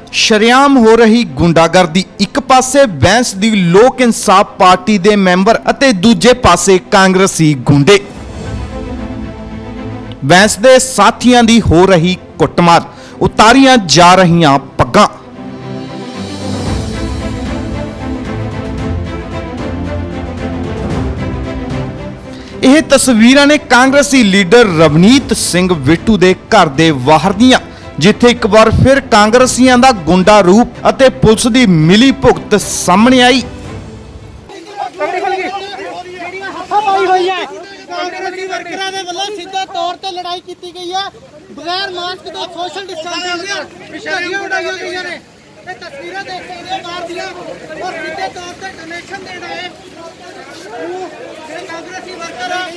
ਸ਼ਰੇਆਮ ਹੋ ਰਹੀ ਗੁੰਡਾਗਰਦੀ, ਇੱਕ ਪਾਸੇ ਬੈਂਸ ਦੀ ਲੋਕ ਇਨਸਾਫ ਪਾਰਟੀ ਦੇ ਮੈਂਬਰ ਅਤੇ ਦੂਜੇ ਪਾਸੇ ਕਾਂਗਰਸੀ ਗੁੰਡੇ। ਬੈਂਸ ਦੇ ਸਾਥੀਆਂ ਦੀ ਹੋ ਰਹੀ ਕੁੱਟਮਾਰ, ਉਤਾਰੀਆਂ ਜਾ ਰਹੀਆਂ ਪੱਗਾਂ। ਇਹ ਤਸਵੀਰਾਂ ਨੇ ਕਾਂਗਰਸੀ ਲੀਡਰ ਰਵਨੀਤ ਸਿੰਘ ਬਿੱਟੂ ਦੇ ਘਰ ਦੇ ਬਾਹਰ ਦੀਆਂ, ਜਿੱਥੇ ਇੱਕ ਵਾਰ ਫਿਰ ਕਾਂਗਰਸੀਆਂ ਦਾ ਗੁੰਡਾ ਰੂਪ ਅਤੇ ਪੁਲਿਸ ਦੀ ਮਿਲੀ ਭੁਗਤ ਸਾਹਮਣੇ ਆਈ। ਕਾਂਗਰਸੀ ਵਰਕਰਾਂ ਦੇ ਵੱਲੋਂ ਸਿੱਧੇ ਤੌਰ ਤੇ ਲੜਾਈ ਕੀਤੀ ਗਈ ਹੈ, ਬਗੈਰ ਮਾਸਕ ਤੋਂ ਸੋਸ਼ਲ ਡਿਸਟੈਂਸਿੰਗ ਦੀਆਂ ਪਿਛਾੜੀਆਂ ਉਡਾਈਆਂ ਗਈਆਂ ਨੇ। ਇਹ ਤਸਵੀਰਾਂ ਦੇਖ ਸਕਦੇ ਹੋ ਬਾਹਰ ਦੀਆਂ, ਔਰ ਸਿੱਧੇ ਤੌਰ ਤੇ ਡੋਨੇਸ਼ਨ ਦੇਣ ਆਏ ਜਿਹੜੇ ਕਾਂਗਰਸੀ ਵਰਕਰ ਆ।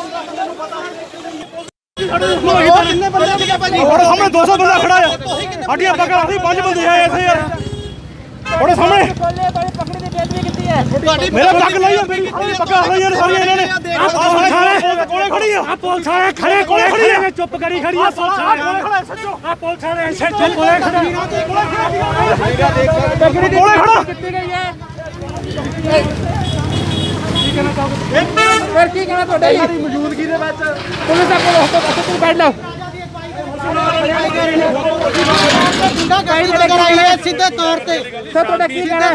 ਕਿੰਨੇ ਬੰਦੇ ਸੀਗੇ ਭਾਜੀ? ਉਹਦੇ ਸਾਹਮਣੇ 200 ਬੰਦਾ ਖੜਾ ਆ, ਸਾਡੀਆਂ ਪੱਗਾਂ ਲਾਦੀ 5 ਬੰਦੇ ਆਏ ਇੱਥੇ ਯਾਰ। ਉਹਦੇ ਸਾਹਮਣੇ ਪਕੜੀ ਦੀ ਬੇਇੱਜ਼ਤੀ ਕੀਤੀ ਹੈ। ਮੇਰਾ ਪੱਗ ਲਈ ਮੇਰੀ ਪੱਗਾਂ ਲਾਈਆਂ ਸਾਰੀਆਂ ਇਹਨਾਂ ਨੇ। ਆਹ ਕੋਲੇ ਖੜੀ ਆ, ਪੁਲਿਸ ਵਾਲੇ ਖੜੇ ਕੋਲੇ ਖੜੀ ਆ, ਚੁੱਪ ਕਰੀ ਖੜੀ ਆ ਪੁਲਿਸ ਵਾਲੇ। ਆ ਪੁਲਿਸ ਵਾਲੇ ਐਸੇ ਕੋਲੇ ਖੜਾ ਕੋਲੇ ਖੜਾ ਕੀਤੀ ਗਈ ਹੈ। ਫਿਰ ਕੀ ਕਹਿਣਾ ਤੁਹਾਡਾ ਜੀ? ਮੌਜੂਦਗੀ ਦੇ ਵਿੱਚ ਪੁਲਿਸ ਦਾ ਕੋਲ ਹੱਥੋਂ ਤੁਸੀਂ ਬੈਠ ਲਓ। ਸਿੱਧੇ ਤੌਰ ਤੇ ਸਰ ਤੁਹਾਡਾ ਕੀ ਕਹਿਣਾ?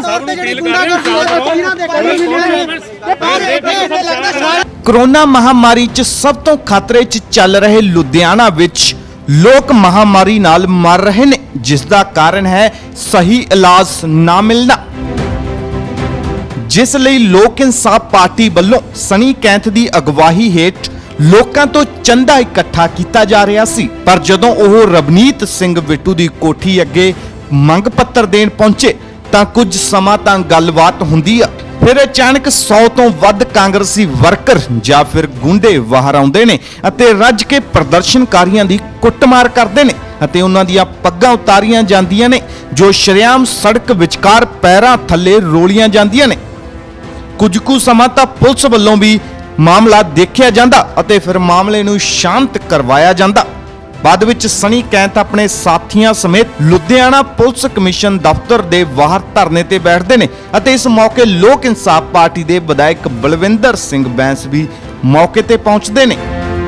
ਕੋਰੋਨਾ ਮਹਾਮਾਰੀ 'ਚ ਸਭ ਤੋਂ ਖਤਰੇ 'ਚ ਚੱਲ ਰਹੇ ਲੁਧਿਆਣਾ ਵਿੱਚ ਲੋਕ ਮਹਾਮਾਰੀ ਨਾਲ ਮਰ ਰਹੇ ਨੇ, ਜਿਸ ਦਾ ਕਾਰਨ ਹੈ ਸਹੀ ਇਲਾਜ ਨਾ ਮਿਲਣਾ। ਜਿਸ ਲਈ ਲੋਕ ਇਨਸਾਫ ਪਾਰਟੀ ਵੱਲੋਂ ਸਨੀ ਕੈਂਥ ਦੀ ਅਗਵਾਈ ਹੇਠ ਲੋਕਾਂ ਤੋਂ ਚੰਦਾ ਇਕੱਠਾ ਕੀਤਾ ਜਾ ਰਿਹਾ ਸੀ, ਪਰ ਜਦੋਂ ਉਹ ਰਵਨੀਤ ਸਿੰਘ ਬਿੱਟੂ ਦੀ ਕੋਠੀ ਅੱਗੇ ਮੰਗ ਪੱਤਰ ਦੇਣ ਪਹੁੰਚੇ ਤਾਂ ਕੁਝ ਸਮਾਂ ਤਾਂ ਗੱਲਬਾਤ ਹੁੰਦੀ ਆ, ਫਿਰ ਅਚਾਨਕ 100 ਤੋਂ ਵੱਧ ਕਾਂਗਰਸੀ ਵਰਕਰ ਜਾਂ ਫਿਰ ਗੁੰਡੇ ਬਾਹਰ ਆਉਂਦੇ ਨੇ ਅਤੇ ਰੱਜ ਕੇ ਪ੍ਰਦਰਸ਼ਨਕਾਰੀਆਂ ਦੀ ਕੁੱਟਮਾਰ ਕਰਦੇ ਨੇ ਅਤੇ ਉਹਨਾਂ ਦੀਆਂ ਪੱਗਾਂ ਉਤਾਰੀਆਂ ਜਾਂਦੀਆਂ ਨੇ, ਜੋ ਸ਼ਰੇਆਮ ਸੜਕ ਵਿਚਕਾਰ ਪੈਰਾਂ ਥੱਲੇ ਰੋਲੀਆਂ ਜਾਂਦੀਆਂ ਨੇ। ਕੁਝ ਕੁ ਸਮਾਂ ਤਾਂ ਪੁਲਿਸ ਵੱਲੋਂ ਵੀ ਮਾਮਲਾ ਦੇਖਿਆ ਜਾਂਦਾ ਅਤੇ ਫਿਰ ਮਾਮਲੇ ਨੂੰ ਸ਼ਾਂਤ ਕਰਵਾਇਆ ਜਾਂਦਾ। ਬਾਅਦ ਵਿੱਚ ਸਨੀ ਕੈਂਥ ਆਪਣੇ ਸਾਥੀਆਂ ਸਮੇਤ ਲੁਧਿਆਣਾ ਪੁਲਿਸ ਕਮਿਸ਼ਨ ਦਫ਼ਤਰ ਦੇ ਬਾਹਰ ਧਰਨੇ ਤੇ ਬੈਠਦੇ ਨੇ ਅਤੇ ਇਸ ਮੌਕੇ ਲੋਕ ਇਨਸਾਫ ਪਾਰਟੀ ਦੇ ਵਿਧਾਇਕ ਬਲਵਿੰਦਰ ਸਿੰਘ ਬੈਂਸ ਵੀ ਮੌਕੇ ਤੇ ਪਹੁੰਚਦੇ ਨੇ।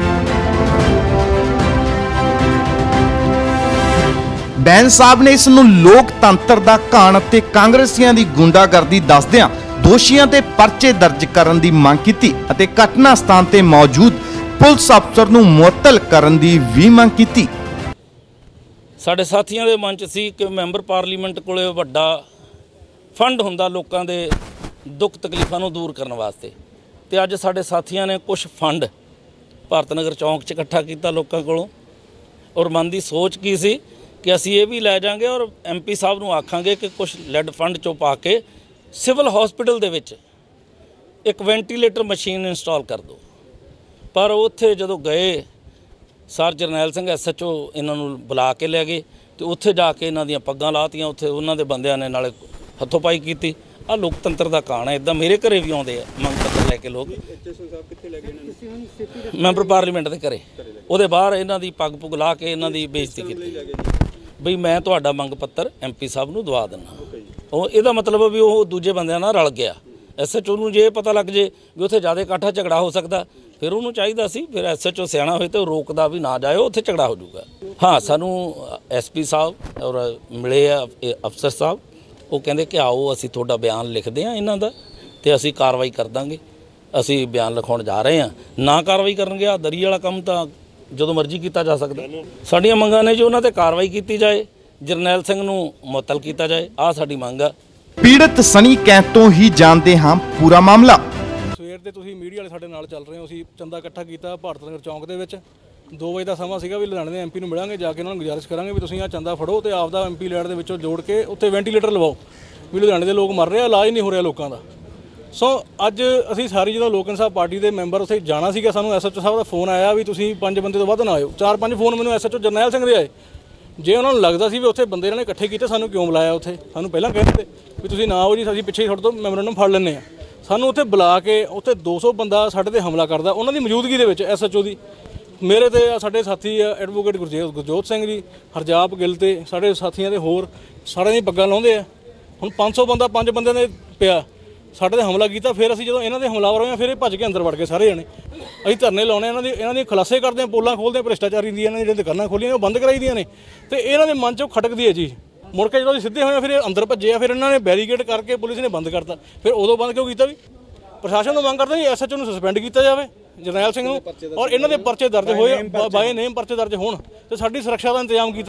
ਬੈਂਸ ਸਾਹਿਬ ਨੇ ਇਸ ਨੂੰ ਲੋਕਤੰਤਰ ਦਾ ਘਾਣ ਅਤੇ ਕਾਂਗਰਸੀਆਂ ਦੀ ਗੁੰਡਾਗਰਦੀ ਦੱਸਦਿਆਂ ਦੋਸ਼ੀਆਂ ਤੇ ਪਰਚੇ ਦਰਜ ਕਰਨ ਦੀ ਮੰਗ ਕੀਤੀ ਅਤੇ ਘਟਨਾ ਸਥਾਨ ਤੇ ਮੌਜੂਦ ਪੁਲਿਸ ਅਫਸਰ ਨੂੰ ਮੁਅੱਤਲ ਕਰਨ ਦੀ ਵੀ ਮੰਗ ਕੀਤੀ। ਸਾਡੇ ਸਾਥੀਆਂ ਦੇ ਮਨ 'ਚ ਸੀ ਕਿ ਮੈਂਬਰ ਪਾਰਲੀਮੈਂਟ ਕੋਲੇ ਵੱਡਾ ਫੰਡ ਹੁੰਦਾ ਲੋਕਾਂ ਦੇ ਦੁੱਖ ਤਕਲੀਫਾਂ ਨੂੰ ਦੂਰ ਕਰਨ ਵਾਸਤੇ, ਤੇ ਅੱਜ ਸਾਡੇ ਸਾਥੀਆਂ ਨੇ ਕੁਝ ਫੰਡ ਭਾਰਤ ਨਗਰ ਚੌਂਕ 'ਚ ਇਕੱਠਾ ਕੀਤਾ ਲੋਕਾਂ ਕੋਲੋਂ, ਔਰ ਮਨ ਦੀ ਸੋਚ ਕੀ ਸੀ ਕਿ ਅਸੀਂ ਇਹ ਵੀ ਲੈ ਜਾਾਂਗੇ ਔਰ MP ਸਾਹਿਬ ਨੂੰ ਆਖਾਂਗੇ ਕਿ ਕੁਝ ਲੈਡ ਫੰਡ 'ਚੋਂ ਪਾ ਕੇ ਸਿਵਲ ਹਸਪੀਟਲ ਦੇ ਵਿੱਚ ਇੱਕ ਵੈਂਟੀਲੇਟਰ ਮਸ਼ੀਨ ਇੰਸਟਾਲ ਕਰ ਦਿਓ। ਪਰ ਉੱਥੇ ਜਦੋਂ ਗਏ ਸਰ ਜਰਨੈਲ ਸਿੰਘ SHO ਇਹਨਾਂ ਨੂੰ ਬੁਲਾ ਕੇ ਲੈ ਗਏ ਤੇ ਉੱਥੇ ਜਾ ਕੇ ਇਹਨਾਂ ਦੀਆਂ ਪੱਗਾਂ ਲਾਤੀਆਂ। ਉੱਥੇ ਉਹਨਾਂ ਦੇ ਬੰਦਿਆਂ ਨੇ ਨਾਲੇ ਹੱਥੋਂ ਪਾਈ ਕੀਤੀ। ਆਹ ਲੋਕਤੰਤਰ ਦਾ ਕਾਣ ਹੈ। ਇੱਦਾਂ ਮੇਰੇ ਘਰੇ ਵੀ ਆਉਂਦੇ ਆ ਮੰਗ ਪੱਤਰ ਲੈ ਕੇ ਲੋਕ। ਮੈਂਬਰ ਪਾਰਲੀਮੈਂਟ ਦੇ ਘਰੇ ਉਹਦੇ ਬਾਹਰ ਇਹਨਾਂ ਦੀ ਪੱਗ ਪੁੱਗ ਲਾ ਕੇ ਇਹਨਾਂ ਦੀ ਬੇਇੱਜ਼ਤੀ ਕੀਤੀ ਬਈ ਮੈਂ ਤੁਹਾਡਾ ਮੰਗ ਪੱਤਰ MP ਸਾਹਿਬ ਨੂੰ ਦਵਾ ਦਿੰਦਾ। ਉਹ ਇਹਦਾ ਮਤਲਬ ਵੀ ਉਹ ਦੂਜੇ ਬੰਦਿਆਂ ਨਾਲ ਰਲ ਗਿਆ। SHO ਨੂੰ ਜੇ ਪਤਾ ਲੱਗ ਜੇ ਵੀ ਉੱਥੇ ਜ਼ਿਆਦਾ ਇਕੱਠਾ ਝਗੜਾ ਹੋ ਸਕਦਾ, ਫਿਰ ਉਹਨੂੰ ਚਾਹੀਦਾ ਸੀ ਫਿਰ SHO ਸਿਆਣਾ ਹੋਏ ਤੇ ਉਹ ਰੋਕਦਾ ਵੀ ਨਾ ਜਾਇਓ, ਉੱਥੇ ਝਗੜਾ ਹੋ ਜਾਊਗਾ। ਹਾਂ, ਸਾਨੂੰ SP ਸਾਹਿਬ ਔਰ ਮਿਲੇ ਆ ਅਫਸਰ ਸਾਹਿਬ, ਉਹ ਕਹਿੰਦੇ ਕਿ ਆਓ ਅਸੀਂ ਤੁਹਾਡਾ ਬਿਆਨ ਲਿਖਦੇ ਹਾਂ ਇਹਨਾਂ ਦਾ ਤੇ ਅਸੀਂ ਕਾਰਵਾਈ ਕਰ ਦਾਂਗੇ। ਅਸੀਂ ਬਿਆਨ ਲਿਖਾਉਣ ਜਾ ਰਹੇ ਹਾਂ। ਨਾ ਕਾਰਵਾਈ ਕਰਨਗੇ ਆ ਦਰੀ ਵਾਲਾ ਕੰਮ ਤਾਂ ਜਦੋਂ ਮਰਜ਼ੀ ਕੀਤਾ ਜਾ ਸਕਦਾ। ਸਾਡੀਆਂ ਮੰਗਾਂ ਨੇ ਜੀ ਉਹਨਾਂ ਤੇ ਕਾਰਵਾਈ ਕੀਤੀ ਜਾਏ, ਜਰਨੈਲ ਸਿੰਘ ਨੂੰ ਮੁਅੱਤਲ ਕੀਤਾ ਜਾਏ, ਆਹ ਸਾਡੀ ਮੰਗ ਆ। ਪੀੜਤ ਸਨੀ ਕੈਂਥ ਤੋਂ ਹੀ ਜਾਣਦੇ ਹਾਂ ਪੂਰਾ ਮਾਮਲਾ। ਸਵੇਰ ਦੇ ਤੁਸੀਂ ਮੀਡੀਆ ਵਾਲੇ ਸਾਡੇ ਨਾਲ ਚੱਲ ਰਹੇ ਹੋ। ਅਸੀਂ ਚੰਦਾ ਇਕੱਠਾ ਕੀਤਾ ਭਾਰਤ ਨਗਰ ਚੌਂਕ ਦੇ ਵਿੱਚ। 2 ਵਜੇ ਦਾ ਸਮਾਂ ਸੀਗਾ ਵੀ ਲੁਧਿਆਣੇ ਦੇ MP ਨੂੰ ਮਿਲਾਂਗੇ, ਜਾ ਕੇ ਉਹਨਾਂ ਨੂੰ ਗੁਜ਼ਾਰਿਸ਼ ਕਰਾਂਗੇ ਵੀ ਤੁਸੀਂ ਆਹ ਚੰਦਾ ਫੜੋ ਤੇ ਆਪਦਾ MP ਲੈਟ ਦੇ ਵਿੱਚੋਂ ਜੋੜ ਕੇ ਉੱਥੇ ਵੈਂਟੀਲੇਟਰ ਲਵਾਓ ਵੀ ਲੁਧਿਆਣੇ ਦੇ ਲੋਕ ਮਰ ਰਹੇ ਆ, ਇਲਾਜ ਨਹੀਂ ਹੋ ਰਿਹਾ ਲੋਕਾਂ ਦਾ। ਸੋ ਅੱਜ ਅਸੀਂ ਸਾਰੀ ਜਦੋਂ ਲੋਕ ਇਨਸਾਫ ਪਾਰਟੀ ਦੇ ਮੈਂਬਰ ਉੱਥੇ ਜਾਣਾ ਸੀਗਾ, ਸਾਨੂੰ SHO ਸਾਹਿਬ ਦਾ ਫੋਨ ਆਇਆ ਵੀ ਤੁਸੀਂ 5 ਬੰਦੇ ਤੋਂ ਵੱਧ ਨਾ ਆਇਓ। 4-5 ਫੋਨ ਮੈਨੂੰ SHO ਜਰਨੈਲ ਸਿੰਘ ਦੇ ਆਏ। ਜੇ ਉਹਨਾਂ ਨੂੰ ਲੱਗਦਾ ਸੀ ਵੀ ਉੱਥੇ ਬੰਦੇ ਇਹਨਾਂ ਨੇ ਇਕੱਠੇ ਕੀਤੇ, ਸਾਨੂੰ ਕਿਉਂ ਬੁਲਾਇਆ? ਉੱਥੇ ਸਾਨੂੰ ਪਹਿਲਾਂ ਕਹਿੰਦੇ ਵੀ ਤੁਸੀਂ ਨਾ ਆਓ ਜੀ, ਅਸੀਂ ਪਿੱਛੇ ਤੁਹਾਡੇ ਤੋਂ ਮੈਮੋਰੰਡਮ ਫੜ ਲੈਂਦੇ ਹਾਂ। ਸਾਨੂੰ ਉੱਥੇ ਬੁਲਾ ਕੇ ਉੱਥੇ 200 ਬੰਦਾ ਸਾਡੇ ਤੇ ਹਮਲਾ ਕਰਦਾ ਉਹਨਾਂ ਦੀ ਮੌਜੂਦਗੀ ਦੇ ਵਿੱਚ SHO ਦੀ। ਮੇਰੇ ਤੇ ਸਾਡੇ ਸਾਥੀ ਐਡਵੋਕੇਟ ਗੁਰਜੋਤ ਸਿੰਘ ਜੀ, ਹਰਜਾਪ ਗਿੱਲ ਤੇ ਸਾਡੇ ਸਾਥੀਆਂ ਦੇ ਹੋਰ ਸਾਰਿਆਂ ਦੀ ਪੱਗਾਂ ਲਾਉਂਦੇ ਆ। ਹੁਣ 500 ਬੰਦਾ 5 ਬੰਦਿਆਂ ਨੇ ਪਿਆ ਸਾਡੇ ਤੇ ਹਮਲਾ ਕੀਤਾ। ਫਿਰ ਅਸੀਂ ਜਦੋਂ ਇਹਨਾਂ ਦੇ ਹਮਲਾਵਰ ਹੋਏ ਫਿਰ ਇਹ ਭੱਜ ਕੇ ਅੰਦਰ ਵੜ ਗਏ ਸਾਰੇ ਜਣੇ। ਅਸੀਂ ਧਰਨੇ ਲਾਉਣੇ ਇਹਨਾਂ ਦੀ ਖੁਲਾਸੇ ਕਰਦੇ ਹਾਂ, ਪੋਲਾਂ ਖੋਲ੍ਹਦੇ ਹਾਂ, ਭ੍ਰਿਸ਼ਟਾਚਾਰੀ ਦੀਆਂ ਇਹਨਾਂ ਜਿਹੜੀਆਂ ਦੁਕਾਨਾਂ ਖੋਲ੍ਹੀਆਂ ਉਹ ਬੰਦ ਕਰਾਈ ਦੀਆਂ ਨੇ ਤੇ ਇਹਨਾਂ ਦੇ ਮਨ 'ਚੋਂ ਖਟਕਦੀ ਹੈ ਜੀ। ਮੁੜ ਕੇ ਜਦੋਂ ਅਸੀਂ ਸਿੱਧੇ ਹੋਏ ਫਿਰ ਇਹ ਅੰਦਰ ਭੱਜੇ ਆ। ਫਿਰ ਇਹਨਾਂ ਨੇ ਬੈਰੀਕੇਡ ਕਰਕੇ ਪੁਲਿਸ ਨੇ ਬੰਦ ਕਰਤਾ। ਫਿਰ ਉਦੋਂ ਬੰਦ ਕਿਉਂ ਕੀਤਾ ਵੀ? ਪ੍ਰਸ਼ਾਸਨ ਤੋਂ ਮੰਗ ਕਰਦੇ ਜੀ SHO ਨੂੰ ਸਸਪੈਂਡ ਕੀਤਾ ਜਾਵੇ, ਜਰਨੈਲ ਸਿੰਘ ਨੂੰ, ਔਰ ਇਹਨਾਂ ਦੇ ਪਰਚੇ ਦਰਜ ਹੋਏ ਬਾਏ ਨੇਮ ਪਰਚੇ ਦਰਜ ਹੋਣ ਤੇ ਸਾਡੀ ਸੁਰੱਖਿਆ ਦਾ ਇੰਤਜ਼ਾਮ ਕੀਤਾ।